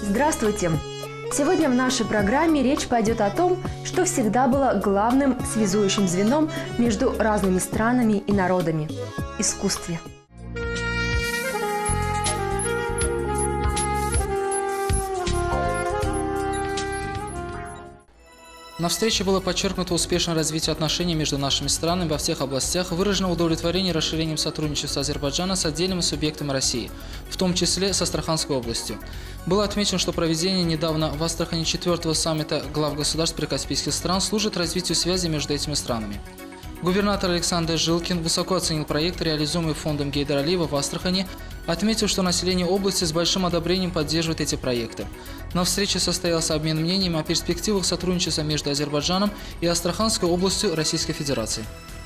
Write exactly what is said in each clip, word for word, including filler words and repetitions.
Здравствуйте! Сегодня в нашей программе речь пойдет о том, что всегда было главным связующим звеном между разными странами и народами – искусстве. На встрече было подчеркнуто успешное развитие отношений между нашими странами во всех областях, выражено удовлетворение расширением сотрудничества Азербайджана с отдельными субъектами России, в том числе с Астраханской областью. Было отмечено, что проведение недавно в Астрахани четвертого саммита глав государств прикаспийских стран служит развитию связи между этими странами. Губернатор Александр Жилкин высоко оценил проект, реализуемый фондом Гейдара Алиева в Астрахани, отметил, что население области с большим одобрением поддерживает эти проекты. На встрече состоялся обмен мнениями о перспективах сотрудничества между Азербайджаном и Астраханской областью Российской Федерации.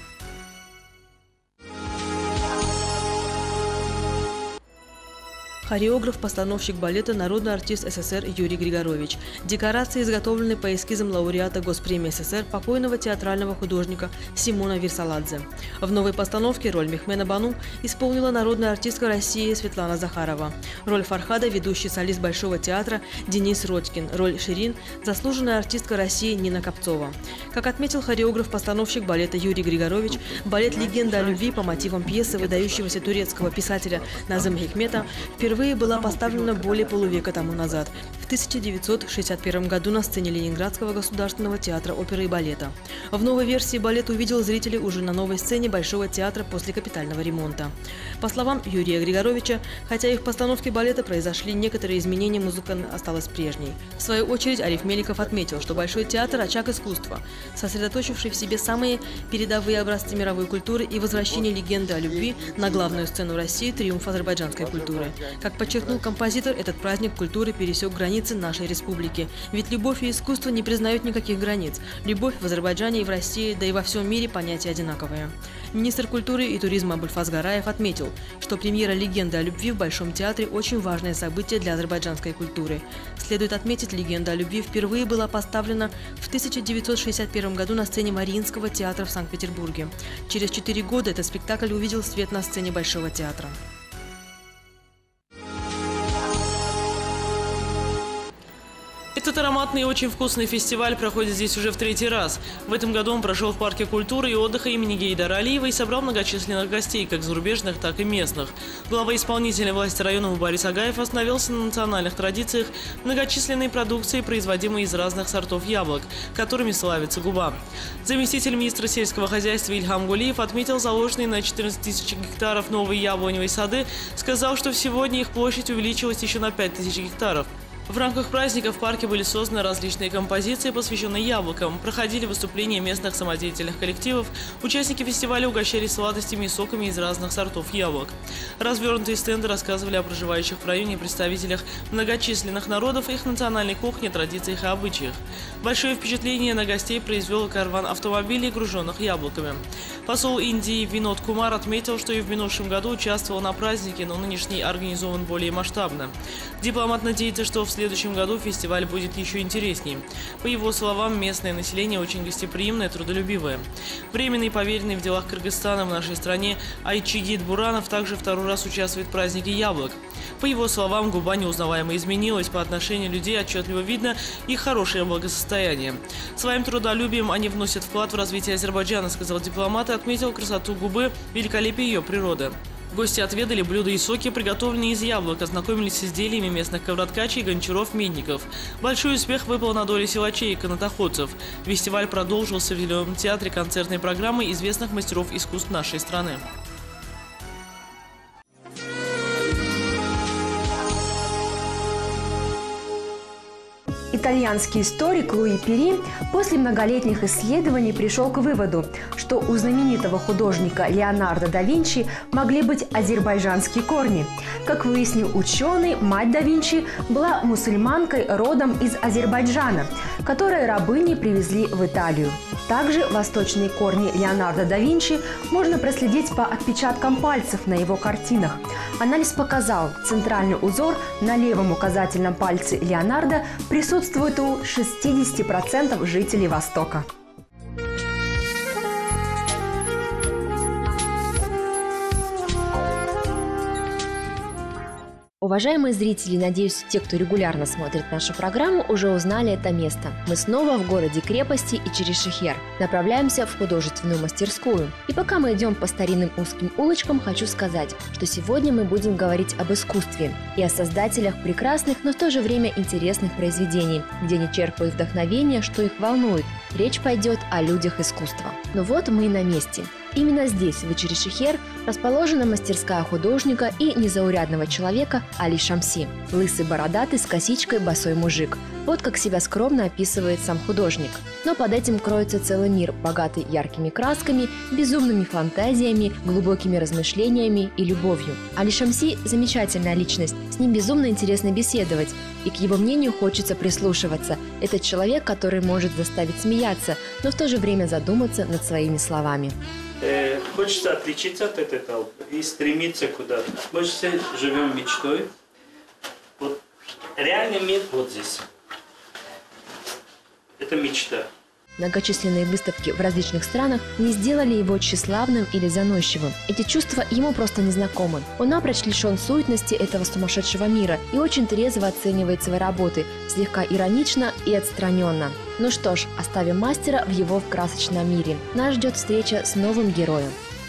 Хореограф, постановщик балета, народный артист СССР Юрий Григорович. Декорации изготовлены по эскизам лауреата Госпремии СССР, покойного театрального художника Симона Вирсаладзе. В новой постановке роль Мехмена Бану исполнила народная артистка России Светлана Захарова. Роль Фархада – ведущий солист Большого театра Денис Родькин. Роль Ширин – заслуженная артистка России Нина Копцова. Как отметил хореограф-постановщик балета Юрий Григорович, балет «Легенда о любви» по мотивам пьесы выдающегося турецкого писателя Назым Хикмета впервые была поставлена более полувека тому назад, в тысяча девятьсот шестьдесят первом году на сцене Ленинградского государственного театра оперы и балета. В новой версии балет увидел зрителей уже на новой сцене Большого театра после капитального ремонта. По словам Юрия Григоровича, хотя и в постановке балета произошли некоторые изменения, музыка осталась прежней. В свою очередь Ариф Меликов отметил, что Большой театр – очаг искусства, сосредоточивший в себе самые передовые образцы мировой культуры и возвращение легенды о любви на главную сцену России – триумф азербайджанской культуры. Как подчеркнул композитор, этот праздник культуры пересек границы нашей республики. Ведь любовь и искусство не признают никаких границ. Любовь в Азербайджане и в России, да и во всем мире понятия одинаковые. Министр культуры и туризма Абульфаз Гараев отметил, что премьера «Легенды о любви» в Большом театре – очень важное событие для азербайджанской культуры. Следует отметить, «Легенда о любви» впервые была поставлена в тысяча девятьсот шестьдесят первом году на сцене Мариинского театра в Санкт-Петербурге. Через четыре года этот спектакль увидел свет на сцене Большого театра. Этот ароматный и очень вкусный фестиваль проходит здесь уже в третий раз. В этом году он прошел в парке культуры и отдыха имени Гейдара Алиева и собрал многочисленных гостей, как зарубежных, так и местных. Глава исполнительной власти района Борис Агаев остановился на национальных традициях многочисленной продукции, производимой из разных сортов яблок, которыми славится Губа. Заместитель министра сельского хозяйства Ильхам Гулиев отметил заложенные на четырнадцать тысяч гектаров новые яблоневые сады, сказал, что сегодня их площадь увеличилась еще на пять тысяч гектаров. В рамках праздника в парке были созданы различные композиции, посвященные яблокам, проходили выступления местных самодеятельных коллективов, участники фестиваля угощались сладостями и соками из разных сортов яблок. Развернутые стенды рассказывали о проживающих в районе представителях многочисленных народов, их национальной кухне, традициях и обычаях. Большое впечатление на гостей произвел караван автомобилей, груженных яблоками. Посол Индии Винод Кумар отметил, что и в минувшем году участвовал на празднике, но нынешний организован более масштабно. Дипломат надеется, что в В следующем году фестиваль будет еще интереснее. По его словам, местное население очень гостеприимное, трудолюбивое. Временный поверенный в делах Кыргызстана в нашей стране Айчигит Буранов также второй раз участвует в празднике яблок. По его словам, Губа неузнаваемо изменилась, по отношению людей отчетливо видно их хорошее благосостояние. Своим трудолюбием они вносят вклад в развитие Азербайджана, сказал дипломат и отметил красоту Губы, великолепие ее природы. Гости отведали блюда и соки, приготовленные из яблок, ознакомились с изделиями местных ковроткачей, гончаров, медников. Большой успех выпал на долю силачей и канатоходцев. Фестиваль продолжился в Зеленом театре концертной программой известных мастеров искусств нашей страны. Итальянский историк Луи Пери после многолетних исследований пришел к выводу, что у знаменитого художника Леонардо да Винчи могли быть азербайджанские корни. Как выяснил ученый, мать да Винчи была мусульманкой родом из Азербайджана, которую рабыни привезли в Италию. Также восточные корни Леонардо да Винчи можно проследить по отпечаткам пальцев на его картинах. Анализ показал, центральный узор на левом указательном пальце Леонардо присутствует у шестидесяти процентов жителей Востока. Уважаемые зрители, надеюсь, те, кто регулярно смотрит нашу программу, уже узнали это место. Мы снова в городе-крепости Ичири-Шехер. Направляемся в художественную мастерскую. И пока мы идем по старинным узким улочкам, хочу сказать, что сегодня мы будем говорить об искусстве и о создателях прекрасных, но в то же время интересных произведений, где они черпают вдохновение, что их волнует. Речь пойдет о людях искусства. Но вот мы и на месте. Именно здесь, в Ичири-Шехер, расположена мастерская художника и незаурядного человека Али Шамси. Лысый бородатый с косичкой босой мужик. Вот как себя скромно описывает сам художник. Но под этим кроется целый мир, богатый яркими красками, безумными фантазиями, глубокими размышлениями и любовью. Али Шамси – замечательная личность, с ним безумно интересно беседовать, и к его мнению хочется прислушиваться. Это человек, который может заставить смеяться, но в то же время задуматься над своими словами. Э, хочется отличиться от этой толпы и стремиться куда-то. Мы же все живем мечтой. Вот реальный мир вот здесь. Это мечта. Многочисленные выставки в различных странах не сделали его тщеславным или заносчивым. Эти чувства ему просто не знакомы. Он напрочь лишен суетности этого сумасшедшего мира и очень трезво оценивает свои работы, слегка иронично и отстраненно. Ну что ж, оставим мастера в его красочном мире. Нас ждет встреча с новым героем.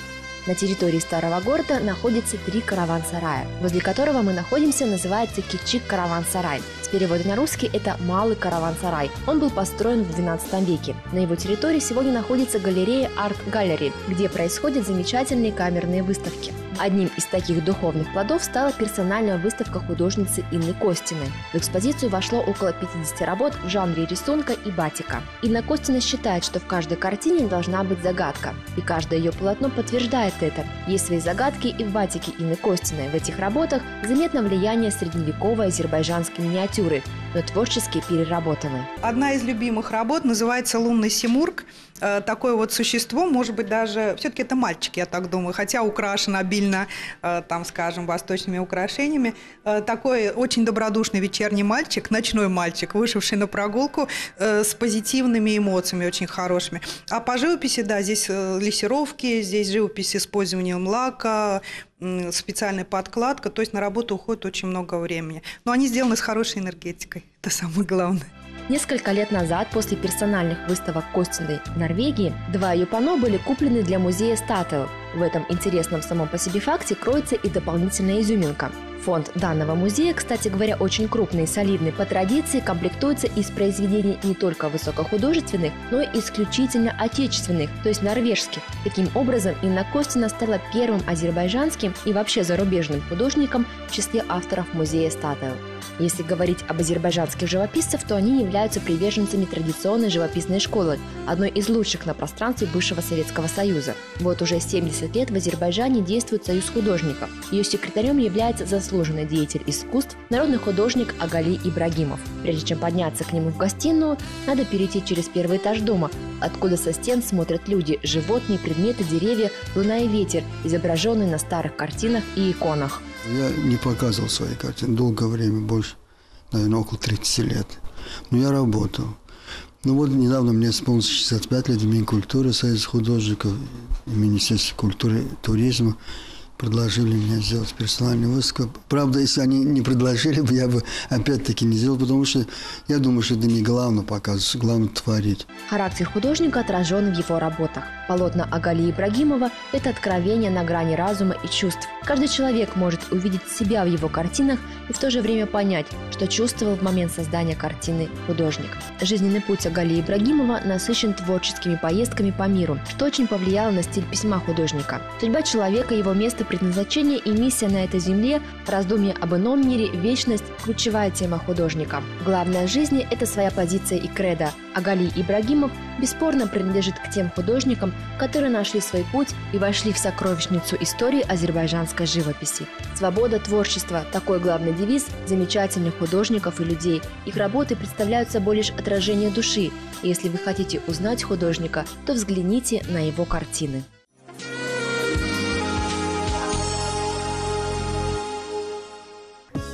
На территории старого города находится три караван-сарая. Возле которого мы находимся, называется Кичик караван-сарай. С перевода на русский это «Малый караван-сарай». Он был построен в двенадцатом веке. На его территории сегодня находится галерея Art Gallery, где происходят замечательные камерные выставки. Одним из таких духовных плодов стала персональная выставка художницы Инны Костиной. В экспозицию вошло около пятидесяти работ в жанре рисунка и батика. Инна Костина считает, что в каждой картине должна быть загадка. И каждое ее полотно подтверждает это. Есть свои загадки и в батике Инны Костиной. В этих работах заметно влияние средневековой азербайджанской миниатюры, но творчески переработаны. Одна из любимых работ называется «Лунный Симург». Такое вот существо, может быть, даже все-таки это мальчик, я так думаю, хотя украшен обильно, там, скажем, восточными украшениями. Такой очень добродушный вечерний мальчик, ночной мальчик, вышедший на прогулку с позитивными эмоциями, очень хорошими. А по живописи, да, здесь лессировки, здесь живопись с использованием лака, специальная подкладка, то есть на работу уходит очень много времени. Но они сделаны с хорошей энергетикой, это самое главное. Несколько лет назад, после персональных выставок Костиной в Норвегии, два ее панно были куплены для музея Стател. В этом интересном самом по себе факте кроется и дополнительная изюминка. Фонд данного музея, кстати говоря, очень крупный и солидный, по традиции комплектуется из произведений не только высокохудожественных, но и исключительно отечественных, то есть норвежских. Таким образом, Инна Костина стала первым азербайджанским и вообще зарубежным художником в числе авторов музея Стател. Если говорить об азербайджанских живописцах, то они являются приверженцами традиционной живописной школы, одной из лучших на пространстве бывшего Советского Союза. Вот уже семьдесят лет в Азербайджане действует Союз художников. Ее секретарем является заслуженный деятель искусств, народный художник Агали Ибрагимов. Прежде чем подняться к нему в гостиную, надо перейти через первый этаж дома, откуда со стен смотрят люди, животные, предметы, деревья, луна и ветер, изображенные на старых картинах и иконах. Я не показывал свои картины долгое время, больше, наверное, около тридцати лет. Но я работал. Ну вот недавно мне исполнилось шестьдесят пять лет в Минкультуре, Союз художников, Министерство культуры и туризма предложили мне сделать персональную выставку. Правда, если они не предложили бы, я бы опять-таки не сделал, потому что я думаю, что это не главное показывать, главное творить. Характер художника отражен в его работах. Полотна Агали Ибрагимова – это откровение на грани разума и чувств. Каждый человек может увидеть себя в его картинах и в то же время понять, что чувствовал в момент создания картины художник. Жизненный путь Агали Ибрагимова насыщен творческими поездками по миру, что очень повлияло на стиль письма художника. Судьба человека, его место предназначение и миссия на этой земле, раздумья об ином мире, вечность – ключевая тема художника. Главное в жизни – это своя позиция и кредо. Агали Ибрагимов бесспорно принадлежит к тем художникам, которые нашли свой путь и вошли в сокровищницу истории азербайджанской живописи. Свобода творчества – такой главный девиз замечательных художников и людей. Их работы представляют собой лишь отражение души. И если вы хотите узнать художника, то взгляните на его картины.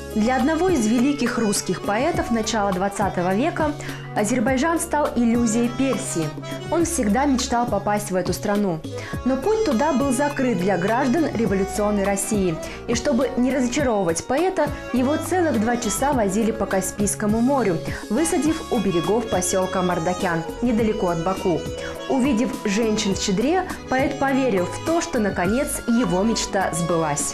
Для одного из великих русских поэтов начала двадцатого века Азербайджан стал иллюзией Персии. Он всегда мечтал попасть в эту страну. Но путь туда был закрыт для граждан революционной России. И чтобы не разочаровывать поэта, его целых два часа возили по Каспийскому морю, высадив у берегов поселка Мардакян, недалеко от Баку. Увидев женщин в чадре, поэт поверил в то, что, наконец, его мечта сбылась.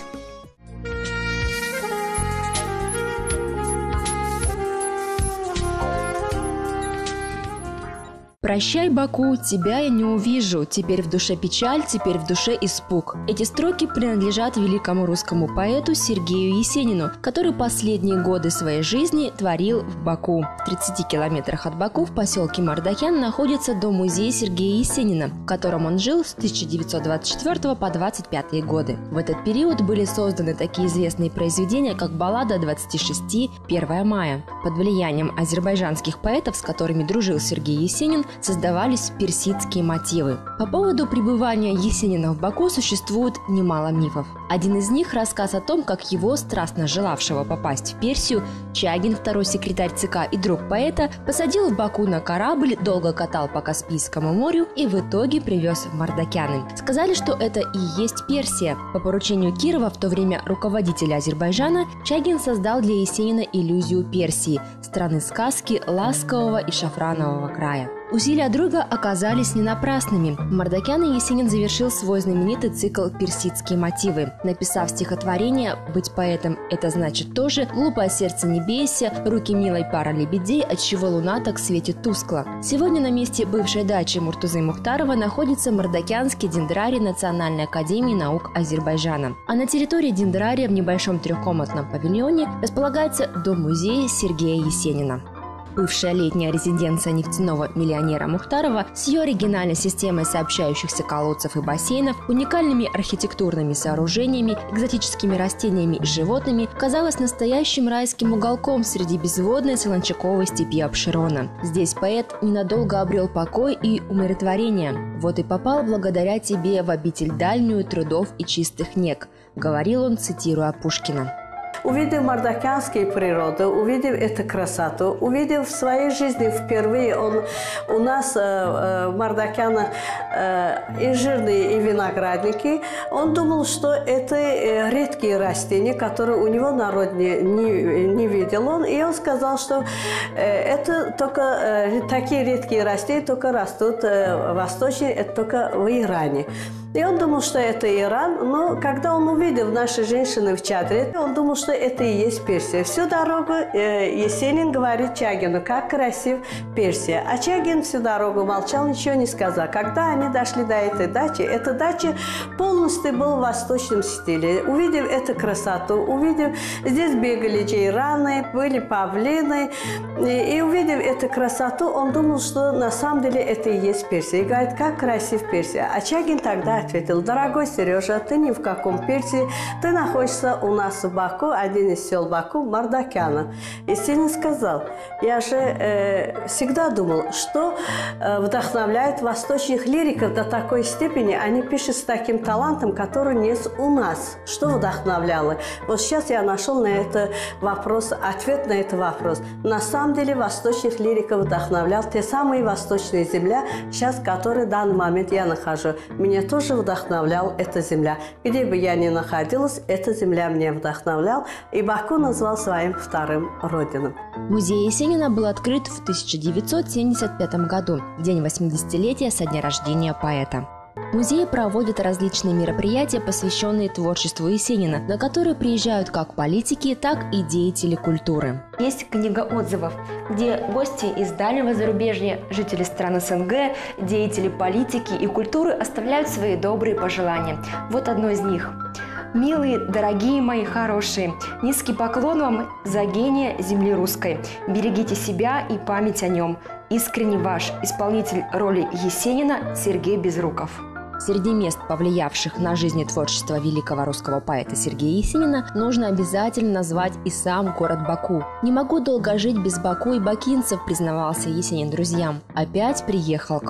«Прощай, Баку, тебя я не увижу. Теперь в душе печаль, теперь в душе испуг». Эти строки принадлежат великому русскому поэту Сергею Есенину, который последние годы своей жизни творил в Баку. В тридцати километрах от Баку в поселке Мардакян находится дом-музей Сергея Есенина, в котором он жил с тысяча девятьсот двадцать четвёртого по двадцать пятый годы. В этот период были созданы такие известные произведения, как баллада двадцати шести «Первое мая». Под влиянием азербайджанских поэтов, с которыми дружил Сергей Есенин, создавались персидские мотивы. По поводу пребывания Есенина в Баку существует немало мифов. Один из них – рассказ о том, как его, страстно желавшего попасть в Персию, Чагин, второй секретарь ЦК и друг поэта, посадил в Баку на корабль, долго катал по Каспийскому морю и в итоге привез в Мардакяны. Сказали, что это и есть Персия. По поручению Кирова, в то время руководителя Азербайджана, Чагин создал для Есенина иллюзию Персии – страны сказки, ласкового и шафранового края. Усилия друга оказались не напрасными. В Мардакяне Есенин завершил свой знаменитый цикл «Персидские мотивы», написав стихотворение «Быть поэтом – это значит тоже», «Глупое сердце не бейся», «Руки милой пара лебедей», «Отчего луна так светит тускло». Сегодня на месте бывшей дачи Муртузы Мухтарова находится Мардакянский дендрарий Национальной академии наук Азербайджана. А на территории дендрария в небольшом трехкомнатном павильоне располагается дом-музей Сергея Есенина. Бывшая летняя резиденция нефтяного миллионера Мухтарова с ее оригинальной системой сообщающихся колодцев и бассейнов, уникальными архитектурными сооружениями, экзотическими растениями и животными казалась настоящим райским уголком среди безводной солончаковой степи Абшерона. Здесь поэт ненадолго обрел покой и умиротворение. «Вот и попал благодаря тебе в обитель дальнюю трудов и чистых нег», — говорил он, цитируя Пушкина. Увидев мардакянские природы, увидев эту красоту, увидев в своей жизни впервые, он у нас э, э, в Мардакянах э, и жирные, и виноградники, он думал, что это э, редкие растения, которые у него на родине не, не видел он, и он сказал, что э, это только э, такие редкие растения только растут э, восточнее, это только в Иране. И он думал, что это Иран, но когда он увидел наши женщины в чадре, он думал, что это и есть Персия. Всю дорогу э, Есенин говорит Чагину, как красив Персия. А Чагин всю дорогу молчал, ничего не сказал. Когда они дошли до этой дачи, эта дача полностью была в восточном стиле. Увидев эту красоту, увидев, здесь бегали джейраны, были павлины, и, и увидев эту красоту, он думал, что на самом деле это и есть Персия. И говорит, как красив Персия. А Чагин тогда ответил, дорогой Сережа, ты ни в каком Персии, ты находишься у нас в Баку, один из сел Баку, Мардакяна. Есенин сказал, я же э, всегда думал, что э, вдохновляет восточных лириков до такой степени, они пишут с таким талантом, который нет у нас. Что вдохновляло? Вот сейчас я нашел на это вопрос, ответ на этот вопрос. На самом деле восточных лириков вдохновлял те самые восточные земля, сейчас, которые в данный момент я нахожу. Меня тоже вдохновлял эта земля. Где бы я ни находилась, эта земля меня вдохновляла, и Баку назвал своим вторым родином. Музей Есенина был открыт в тысяча девятьсот семьдесят пятом году, в день восьмидесятилетия со дня рождения поэта. Музей проводит различные мероприятия, посвященные творчеству Есенина, на которые приезжают как политики, так и деятели культуры. Есть книга отзывов, где гости из дальнего зарубежья, жители стран СНГ, деятели политики и культуры оставляют свои добрые пожелания. Вот одно из них. «Милые, дорогие мои хорошие, низкий поклон вам за гения земли русской. Берегите себя и память о нем. Искренне ваш, исполнитель роли Есенина Сергей Безруков». Среди мест, повлиявших на жизнь и творчество великого русского поэта Сергея Есенина, нужно обязательно назвать и сам город Баку. «Не могу долго жить без Баку и бакинцев», признавался Есенин друзьям. «Опять приехал к вам».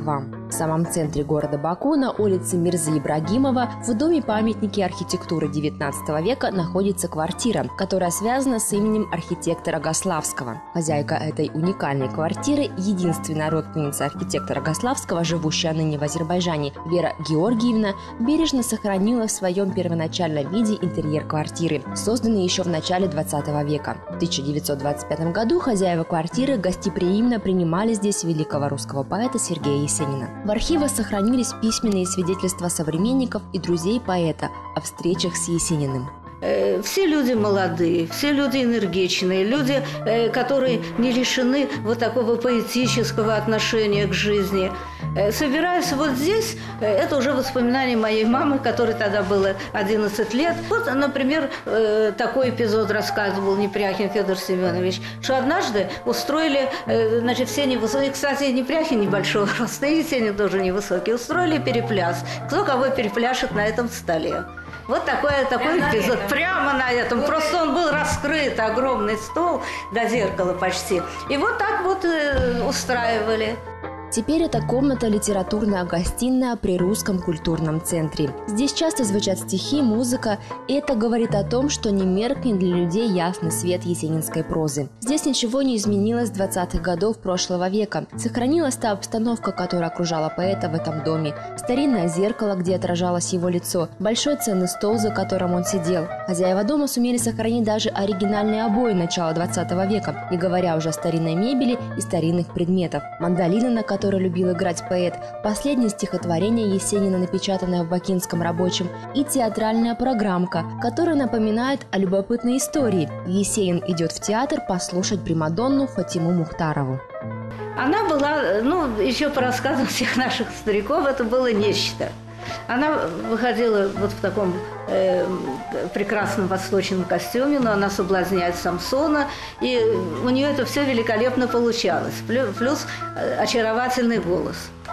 В самом центре города Баку, на улице Мирзы Ибрагимова, в доме-памятнике архитектуры девятнадцатого века находится квартира, которая связана с именем архитектора Гославского. Хозяйка этой уникальной квартиры, единственная родственница архитектора Гославского, живущая ныне в Азербайджане, Вера Георгиевна, бережно сохранила в своем первоначальном виде интерьер квартиры, созданный еще в начале двадцатого века. В тысяча девятьсот двадцать пятом году хозяева квартиры гостеприимно принимали здесь великого русского поэта Сергея Есенина. В архивах сохранились письменные свидетельства современников и друзей поэта о встречах с Есениным. Все люди молодые, все люди энергичные, люди, которые не лишены вот такого поэтического отношения к жизни. Собираясь вот здесь, это уже воспоминания моей мамы, которой тогда было одиннадцать лет. Вот, например, такой эпизод рассказывал Непряхин Федор Семенович, что однажды устроили, значит, все невысокие, кстати, Непряхин небольшого роста, и Есенин тоже невысокий, устроили перепляс. Кто кого перепляшет на этом столе. Вот такой, такой эпизод. Прямо на этом. Просто он был раскрыт, огромный стол, до зеркала почти. И вот так вот э, устраивали. Теперь это комната литературная гостиная при Русском культурном центре. Здесь часто звучат стихи, музыка, и это говорит о том, что не меркнет для людей ясный свет есенинской прозы. Здесь ничего не изменилось с двадцатых годов прошлого века. Сохранилась та обстановка, которая окружала поэта в этом доме. Старинное зеркало, где отражалось его лицо, большой ценный стол, за которым он сидел. Хозяева дома сумели сохранить даже оригинальные обои начала двадцатого века, не говоря уже о старинной мебели и старинных предметов. Мандолина, на которой который любил играть поэт, последнее стихотворение Есенина, напечатанное в Бакинском рабочем, и театральная программка, которая напоминает о любопытной истории. Есенин идет в театр послушать примадонну Фатиму Мухтарову. Она была, ну, еще по рассказам всех наших стариков, это было нечто. Она выходила вот в таком э, прекрасном восточном костюме, но она соблазняет Самсона, и у нее это все великолепно получалось, плюс очаровательный голос.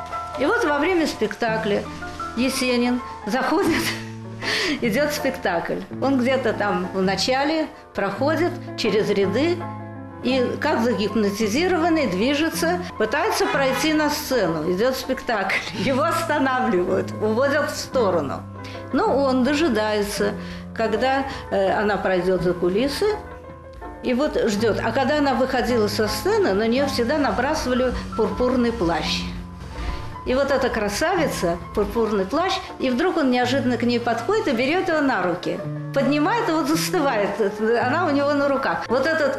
И вот во время спектакля Есенин заходит, идет спектакль. Он где-то там в начале проходит через ряды, и как загипнотизированный движется, пытается пройти на сцену. Идет спектакль. Его останавливают, уводят в сторону. Но он дожидается, когда э, она пройдет за кулисы, и вот ждет. А когда она выходила со сцены, на нее всегда набрасывали пурпурный плащ. И вот эта красавица, пурпурный плащ, и вдруг он неожиданно к ней подходит и берет ее на руки. Поднимает и вот застывает. Она у него на руках. Вот этот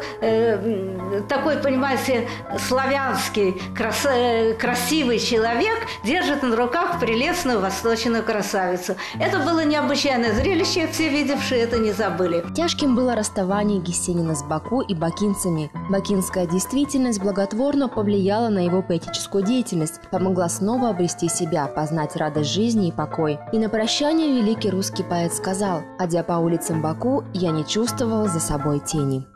э, такой, понимаете, славянский, крас, э, красивый человек держит на руках прелестную восточную красавицу. Это было необычайное зрелище, все видевшие это не забыли. Тяжким было расставание Есенина с Баку и бакинцами. Бакинская действительность благотворно повлияла на его поэтическую деятельность, помогла снова обрести себя, познать радость жизни и покой. И на прощание великий русский поэт сказал: «Ходя по улицам Баку, я не чувствовал за собой тени».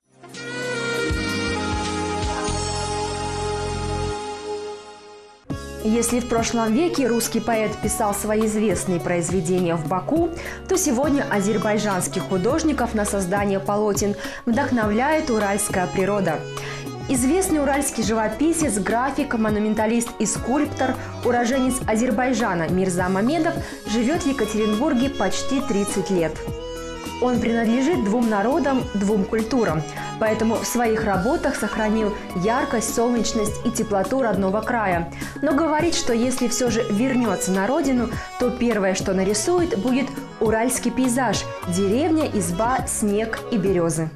Если в прошлом веке русский поэт писал свои известные произведения в Баку, то сегодня азербайджанских художников на создание полотен вдохновляет уральская природа. Известный уральский живописец, график, монументалист и скульптор, уроженец Азербайджана Мирза Мамедов живет в Екатеринбурге почти тридцать лет. Он принадлежит двум народам, двум культурам, поэтому в своих работах сохранил яркость, солнечность и теплоту родного края. Но говорит, что если все же вернется на родину, то первое, что нарисует, будет уральский пейзаж – деревня, изба, снег и березы.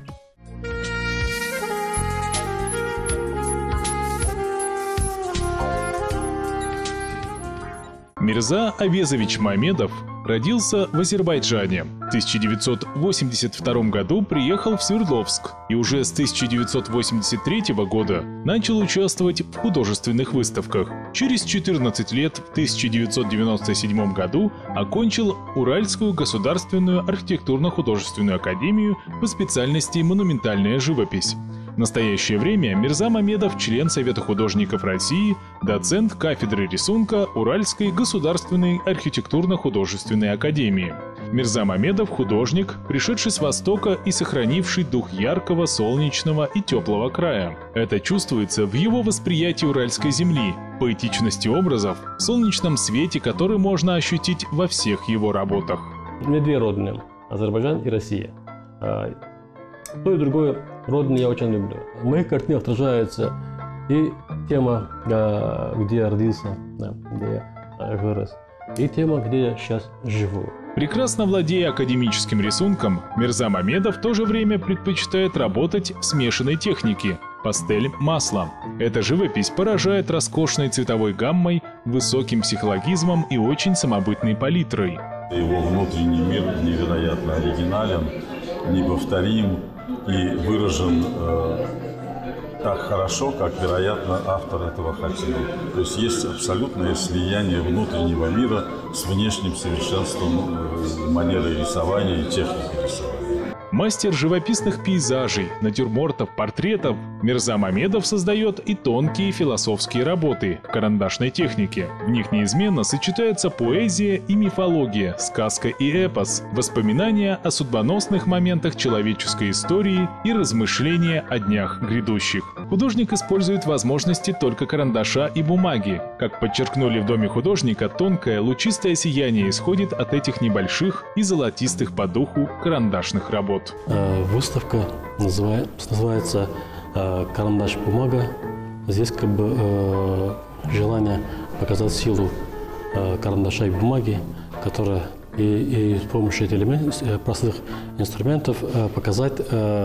Мирза Авезович Мамедов родился в Азербайджане. В тысяча девятьсот восемьдесят втором году приехал в Свердловск и уже с тысяча девятьсот восемьдесят третьего года начал участвовать в художественных выставках. Через четырнадцать лет в тысяча девятьсот девяносто седьмом году окончил Уральскую государственную архитектурно-художественную академию по специальности монументальная живопись. В настоящее время Мирза Мамедов – член Совета художников России, доцент кафедры рисунка Уральской государственной архитектурно-художественной академии. Мирза Мамедов – художник, пришедший с Востока и сохранивший дух яркого, солнечного и теплого края. Это чувствуется в его восприятии уральской земли, поэтичности образов, солнечном свете, который можно ощутить во всех его работах. У меня две родные – Азербайджан и Россия. То и другое родное я очень люблю. В моих картинах отражается и тема, где я родился, где я вырос, и тема, где я сейчас живу. Прекрасно владея академическим рисунком, Мирза Мамедов в то же время предпочитает работать в смешанной технике – пастель маслом. Эта живопись поражает роскошной цветовой гаммой, высоким психологизмом и очень самобытной палитрой. Его внутренний мир невероятно оригинален, неповторим и выражен э, так хорошо, как, вероятно, автор этого хотел. То есть есть абсолютное слияние внутреннего мира с внешним совершенством э, манеры рисования и техники рисования. Мастер живописных пейзажей, натюрмортов, портретов, Мирза Мамедов создает и тонкие философские работы в карандашной технике. В них неизменно сочетаются поэзия и мифология, сказка и эпос, воспоминания о судьбоносных моментах человеческой истории и размышления о днях грядущих. Художник использует возможности только карандаша и бумаги. Как подчеркнули в Доме художника, тонкое лучистое сияние исходит от этих небольших и золотистых по духу карандашных работ. Выставка называется «Карандаш-бумага». Здесь как бы желание показать силу карандаша и бумаги, которая и, и с помощью этих элементов, простых инструментов показать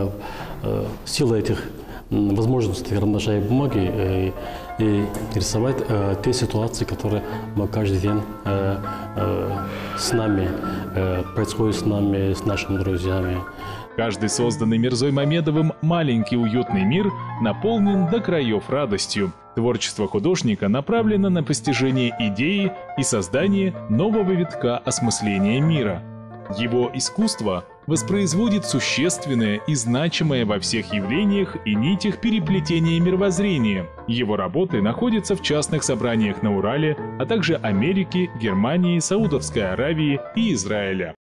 силу этих возможностей карандаша и бумаги и, и рисовать э, те ситуации, которые мы каждый день э, э, с нами, э, происходят с нами, с нашими друзьями. Каждый созданный Мирзой Мамедовым маленький уютный мир наполнен до краев радостью. Творчество художника направлено на постижение идеи и создание нового витка осмысления мира. Его искусство воспроизводит существенное и значимое во всех явлениях и нитях переплетения мировоззрения. Его работы находятся в частных собраниях на Урале, а также Америки, Германии, Саудовской Аравии и Израиля.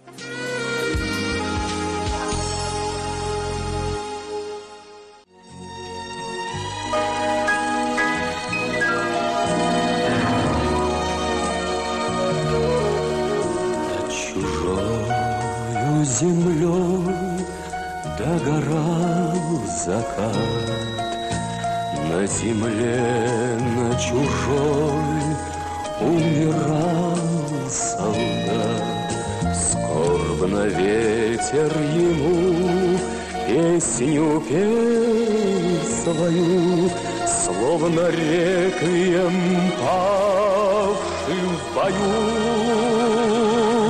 Землей догорал закат, на земле, на чужой умирал солдат. Скорбно ветер ему песню пел свою, словно реквием павший в бою.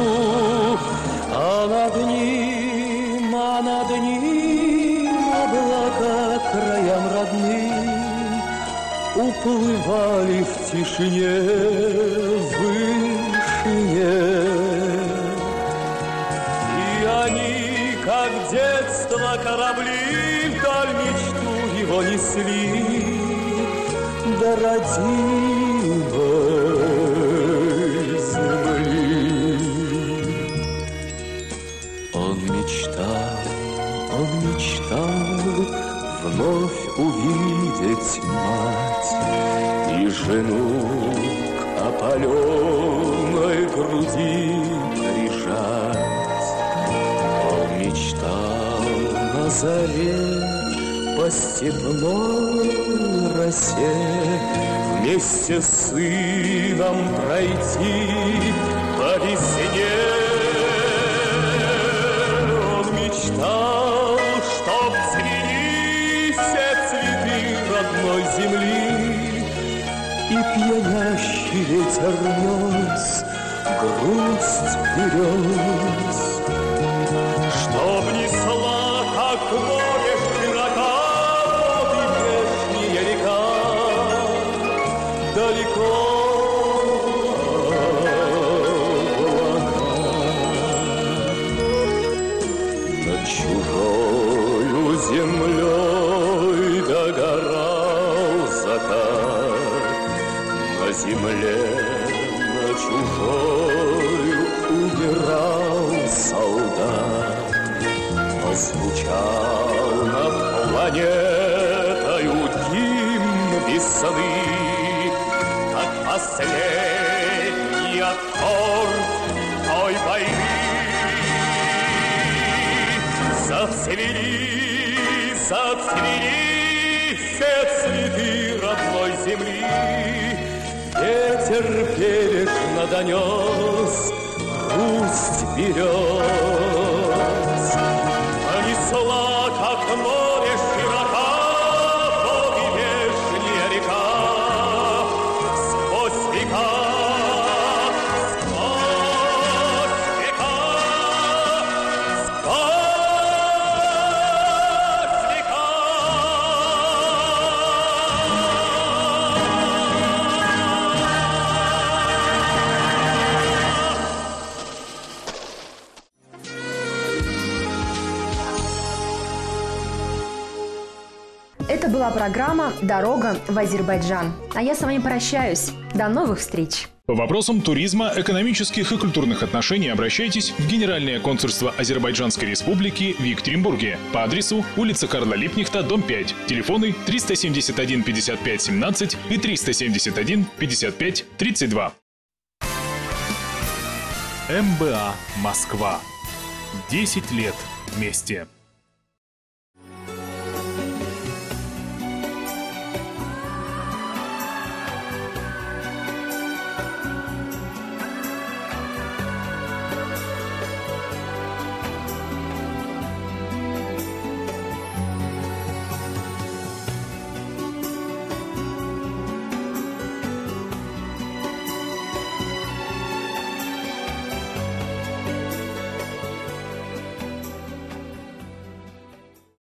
А над ним, а над ним облака краям родным уплывали в тишине, в вышине. И они, как детство корабли, вдаль мечту его несли до родимой земли. Он мечтал, он мечтал вновь увидеть мать и жену к опаленной груди прижать. Он мечтал на заре по степной росе вместе с сыном пройти по весне. Мечтал, чтоб цвели все цветы родной земли, и пьянящий ветер нес грусть берез, чтоб несла, как море широка, вот и прежняя река далеко. Чужою землей догорал закат, на земле, на чужой умирал прозвучал над планетою гимн весны, как последний аккорд той войны. Зацвели, зацвели все цветы родной земли. Ветер бережно донес грусть берез. Понесла, как море широка, Бог и вешняя река. Сквозь века, сквозь века, сквозь века. Это была программа «Дорога в Азербайджан». А я с вами прощаюсь. До новых встреч! По вопросам туризма, экономических и культурных отношений обращайтесь в Генеральное консульство Азербайджанской Республики в Екатеринбурге по адресу улица Карла Липнихта, дом пять. Телефоны триста семьдесят один пятьдесят пять семнадцать и триста семьдесят один пятьдесят пять тридцать два. эм бэ а Москва. десять лет вместе.